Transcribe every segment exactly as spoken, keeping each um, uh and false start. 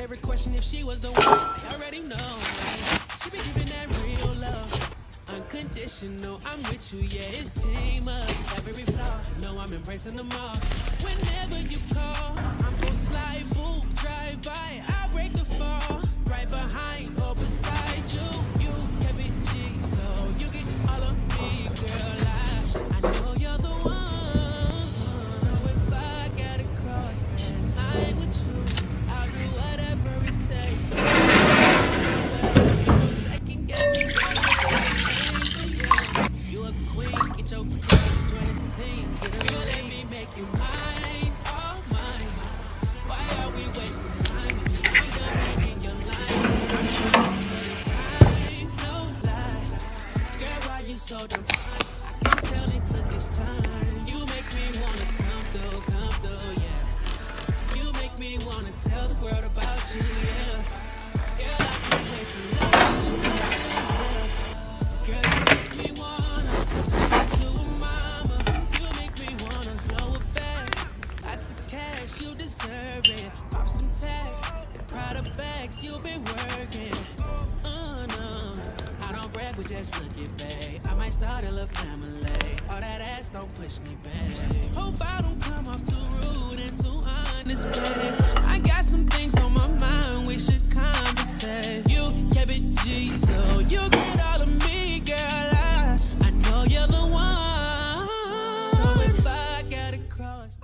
every question if she was the one. I already know. She be giving that real love. Unconditional, I'm with you, yeah, it's team up. Every flaw, know I'm embracing them all. Whenever you call, I'm gon' slide, boom, drive by, I break the fall. Right behind or beside you, you can be G, so you get all of me, girl. I, I know you're the one. So if I gotta cross, then I'm with you. I'll do whatever it takes. You no second guessing. You a queen, get your queen, join the team. You let me make you mine, all mine. Why are we wasting time? I'm done making your life. Time, no lie. Girl, why you so damn fine? I can tell it took its time. You make me wanna come through, come through, yeah. You make me wanna tell the world about you, yeah. Girl, I can't wait to love you, yeah. Girl, you make me wanna turn to a mama. You make me wanna blow it back. Lots of cash, you deserve it. Pop some tags, Prada bags, you've been working. Oh no, I don't brag, but just look it, babe. I might start a little family. All that ass don't push me back. Hope I don't come off too rude and too honest, babe. I got some things on my mind, we should conversate. You kept it G, so you get all of me, girl. I, I know you're the one. So if I gotta cross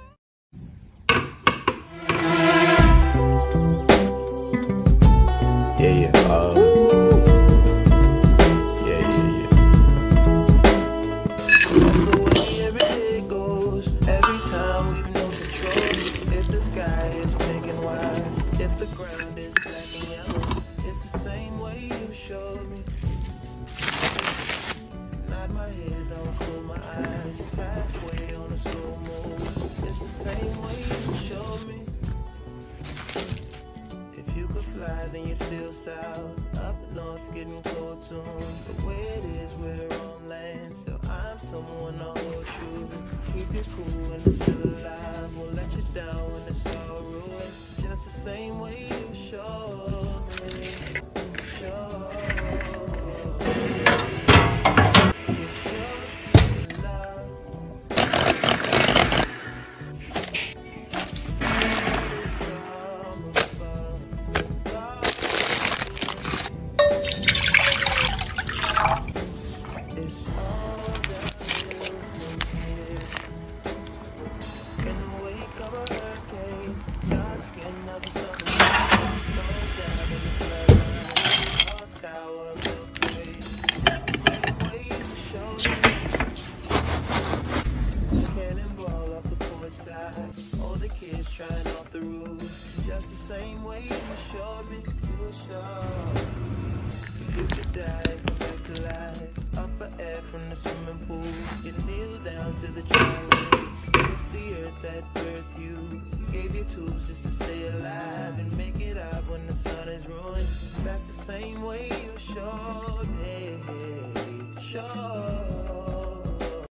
Yeah, yeah, uh, yeah, yeah, yeah. That's the way every day goes. Every time we've no control. If the sky is pink and white, if the ground is black and yellow, it's the same way you showed me. Nod my head, don't close my eyes. Halfway on a slow move. It's the same way you showed me. If you could fly, then you'd feel south. Up north's getting cold soon. The way it is, we're on land, so I'm someone to hold true. Keep you cool when it's still alive. Won't let you down when it's all ruined. Just the same way you showed me. Showed me. You showed me love. Trying off the roof, just the same way you showed me, you showed. If you could die, come back to life, up for air from the swimming pool, you kneel down to the driveway. It's the earth that birthed you, gave you tools just to stay alive and make it up when the sun is ruined. That's the same way you showed me, showed.